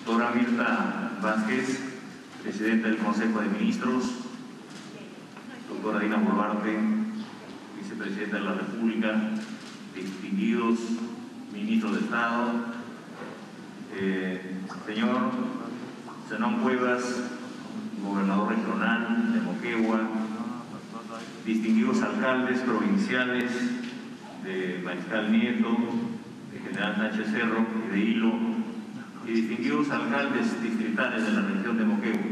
Doctora Mirta Vázquez, Presidenta del Consejo de Ministros, doctora Dina Boluarte, Vicepresidenta de la República, distinguidos ministros de Estado, señor Zenón Cuevas, gobernador regional de Moquegua, distinguidos alcaldes provinciales de Mariscal Nieto, de General Sánchez Cerro y de Hilo, y distinguidos alcaldes distritales de la región de Moquegua.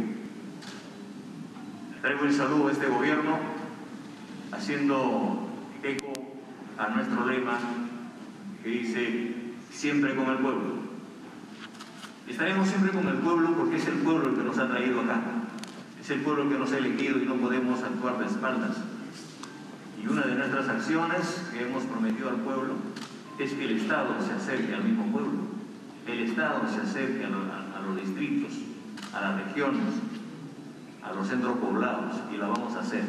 Traigo el saludo a este gobierno haciendo eco a nuestro lema que dice siempre con el pueblo. Estaremos siempre con el pueblo porque es el pueblo el que nos ha traído acá, es el pueblo el que nos ha elegido y no podemos actuar de espaldas. Y una de nuestras acciones que hemos prometido al pueblo es que el Estado se acerque al mismo pueblo, el Estado se acerque a los distritos, a las regiones, a los centros poblados, y lo vamos a hacer.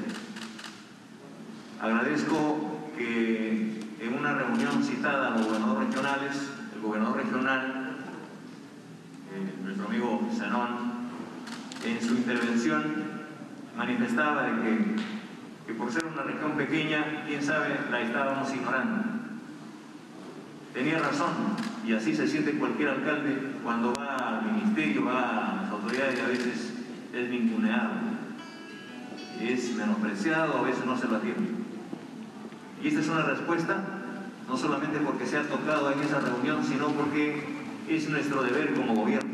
Agradezco que en una reunión citada a los gobernadores regionales, el gobernador regional, nuestro amigo Zenón, en su intervención manifestaba de que por ser una región pequeña, quién sabe, la estábamos ignorando. Tenía razón, y así se siente cualquier alcalde cuando va al ministerio, va a las autoridades, y a veces es ninguneado, es menospreciado, a veces no se lo atiende. Y esta es una respuesta, no solamente porque se ha tocado en esa reunión, sino porque es nuestro deber como gobierno.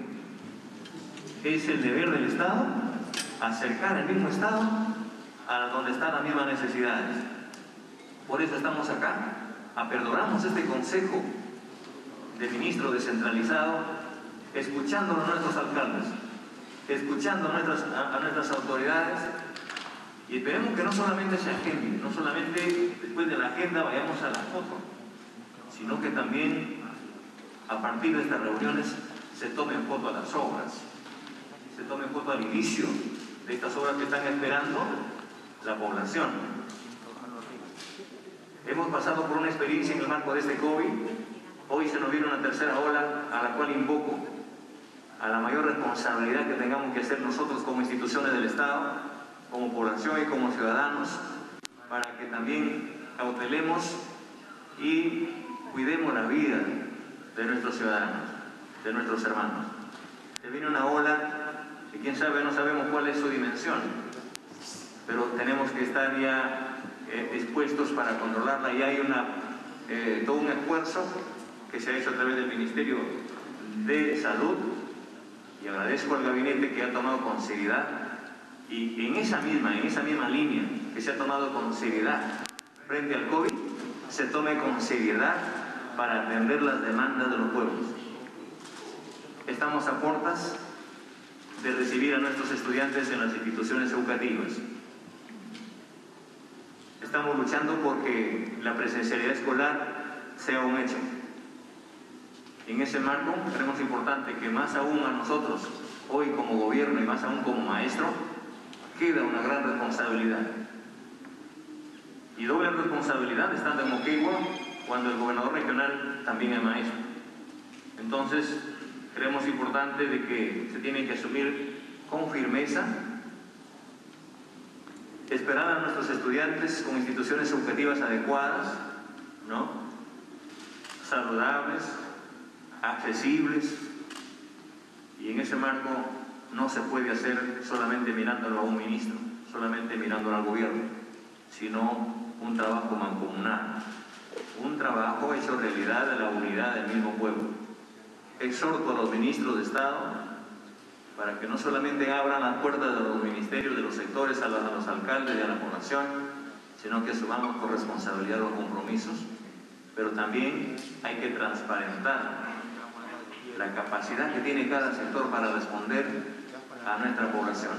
Es el deber del Estado acercar el mismo Estado a donde están las mismas necesidades. Por eso estamos acá. Aperturamos este Consejo de Ministros descentralizado, escuchando a nuestros alcaldes, escuchando a nuestras autoridades, y esperemos que no solamente se agende, no solamente después de la agenda vayamos a la foto, sino que también a partir de estas reuniones se tomen foto a las obras, se tomen foto al inicio de estas obras que están esperando la población. Hemos pasado por una experiencia en el marco de este COVID. Hoy se nos viene una tercera ola a la cual invoco a la mayor responsabilidad que tengamos que hacer nosotros como instituciones del Estado, como población y como ciudadanos, para que también cautelemos y cuidemos la vida de nuestros ciudadanos, de nuestros hermanos. Se viene una ola que quién sabe, no sabemos cuál es su dimensión, pero tenemos que estar ya dispuestos para controlarla, y hay todo un esfuerzo que se ha hecho a través del Ministerio de Salud, y agradezco al gabinete que ha tomado con seriedad, y en esa misma línea que se ha tomado con seriedad frente al COVID, se tome con seriedad para atender las demandas de los pueblos. Estamos a puertas de recibir a nuestros estudiantes en las instituciones educativas. Estamos luchando porque la presencialidad escolar sea un hecho. En ese marco creemos importante que más aún a nosotros, hoy como gobierno y más aún como maestro, queda una gran responsabilidad. Y doble responsabilidad estando en Moquegua cuando el gobernador regional también es maestro. Entonces, creemos importante de que se tiene que asumir con firmeza, esperar a nuestros estudiantes con instituciones educativas adecuadas, ¿no?, saludables, accesibles, y en ese marco no se puede hacer solamente mirándolo a un ministro, solamente mirándolo al gobierno, sino un trabajo mancomunado, un trabajo hecho realidad de la unidad del mismo pueblo. Exhorto a los ministros de Estado para que no solamente abran las puertas de los ministerios, de los sectores, a los alcaldes y a la población, sino que asumamos con responsabilidad los compromisos, pero también hay que transparentar la capacidad que tiene cada sector para responder a nuestra población.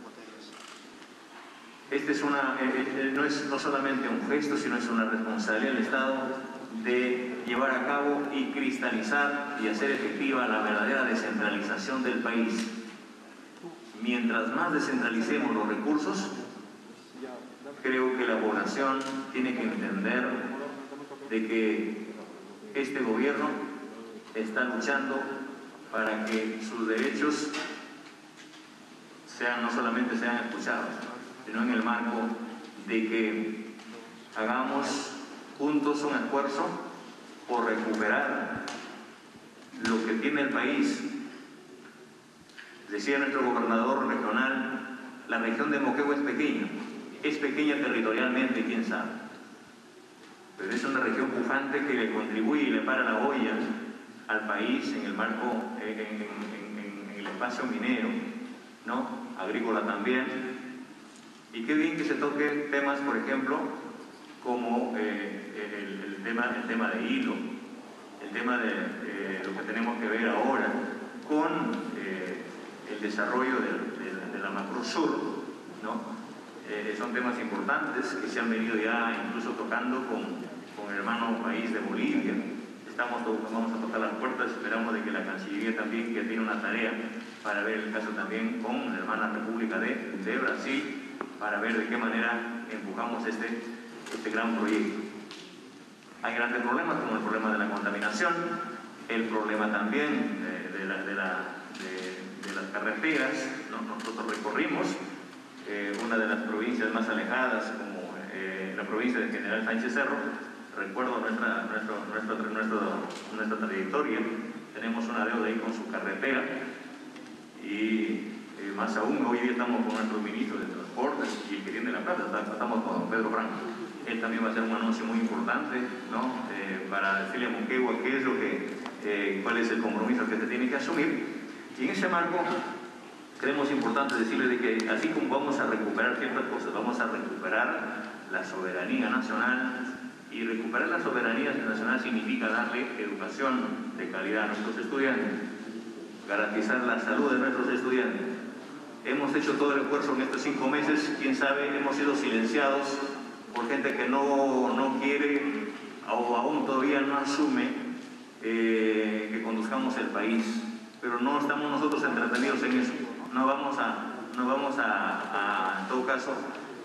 Este no solamente un gesto, sino es una responsabilidad del Estado de llevar a cabo y cristalizar y hacer efectiva la verdadera descentralización del país. Mientras más descentralicemos los recursos, creo que la población tiene que entender de que este gobierno está luchando para que sus derechos no solamente sean escuchados, sino en el marco de que hagamos juntos un esfuerzo por recuperar lo que tiene el país. Decía nuestro gobernador regional, la región de Moquegua es pequeña territorialmente, quién sabe, pero es una región pujante que le contribuye y le para la olla al país en el marco, en el espacio minero, ¿no? Agrícola también. Y qué bien que se toque temas, por ejemplo, como el tema de hilo, el tema de lo que tenemos que ver ahora con el desarrollo de la Macrosur, ¿no? Son temas importantes que se han venido ya incluso tocando con el hermano país de Bolivia. Vamos a tocar las puertas, esperamos de que la Cancillería también, que tiene una tarea para ver el caso también con la hermana República de Brasil, para ver de qué manera empujamos este gran proyecto. Hay grandes problemas, como el problema de la contaminación, el problema también de las carreteras, ¿no? Nosotros recorrimos una de las provincias más alejadas, como la provincia de General Sánchez Cerro. Recuerdo nuestra trayectoria, tenemos una deuda ahí con su carretera y más aún, hoy día estamos con nuestro ministro de Transportes y el que tiene la plata, estamos con don Pedro Franco. Él también va a hacer un anuncio muy importante, ¿no? Para decirle a Moquegua qué es lo cuál es el compromiso que se tiene que asumir. Y en ese marco creemos importante decirle de que así como vamos a recuperar ciertas cosas, vamos a recuperar la soberanía nacional. Y recuperar la soberanía nacional significa darle educación de calidad a nuestros estudiantes, garantizar la salud de nuestros estudiantes. Hemos hecho todo el esfuerzo en estos 5 meses, quién sabe, hemos sido silenciados por gente que no quiere o aún todavía no asume que conduzcamos el país. Pero no estamos nosotros entretenidos en eso. No vamos a en todo caso,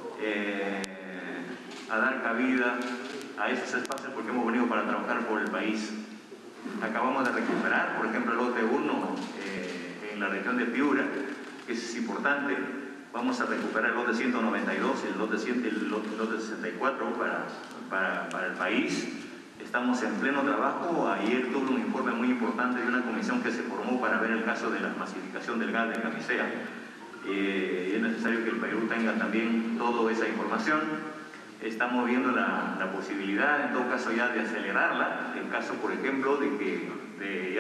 a dar cabida a esos espacios porque hemos venido para trabajar por el país. Acabamos de recuperar, por ejemplo, el lote 1 en la región de Piura, que es importante. Vamos a recuperar el lote 192 y el lote 64 para el país. Estamos en pleno trabajo. Ayer tuve un informe muy importante de una comisión que se formó para ver el caso de la masificación del gas de Camisea. Es necesario que el Perú tenga también toda esa información. Estamos viendo la posibilidad, en todo caso, ya de acelerarla, en caso, por ejemplo, de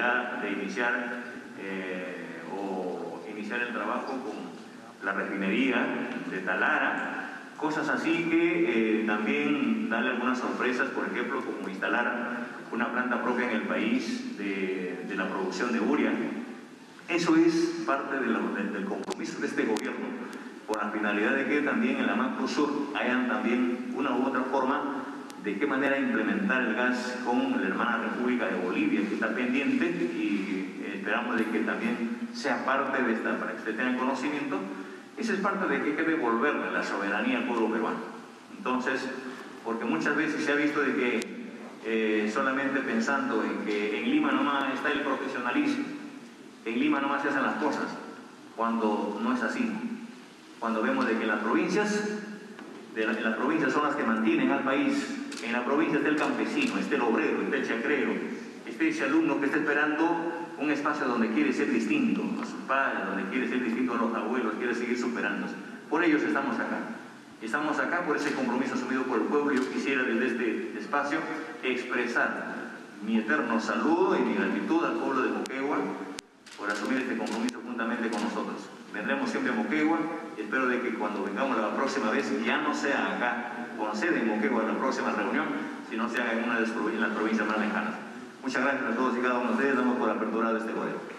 iniciar el trabajo con la refinería de Talara, cosas así que también darle algunas sorpresas, por ejemplo, como instalar una planta propia en el país de la producción de urea. Eso es parte del compromiso de este gobierno, con la finalidad de que también en la Macrosur hayan también una u otra forma de qué manera implementar el gas con la hermana República de Bolivia, que está pendiente, y esperamos de que también sea parte de esta, para que usted tenga conocimiento. Esa es parte de que hay que devolverle la soberanía al pueblo peruano. Entonces, porque muchas veces se ha visto de que solamente pensando en que en Lima nomás está el profesionalismo, en Lima nomás se hacen las cosas, cuando no es así. Cuando vemos de que las provincias son las que mantienen al país. En la provincia está el campesino, está el obrero, está el chacrero, está ese alumno que está esperando un espacio donde quiere ser distinto a sus padres, donde quiere ser distinto a los abuelos, quiere seguir superándose. Por ellos estamos acá. Estamos acá por ese compromiso asumido por el pueblo. Yo quisiera desde este espacio expresar mi eterno saludo y mi gratitud al pueblo de Moquegua por asumir este compromiso juntamente con nosotros. Vendremos siempre a Moquegua y espero de que cuando vengamos la próxima vez ya no sea acá, con sede en Moquegua en la próxima reunión, sino sea en una de las provincias más lejanas. Muchas gracias a todos y cada uno de ustedes. Damos por apertura de este gobierno.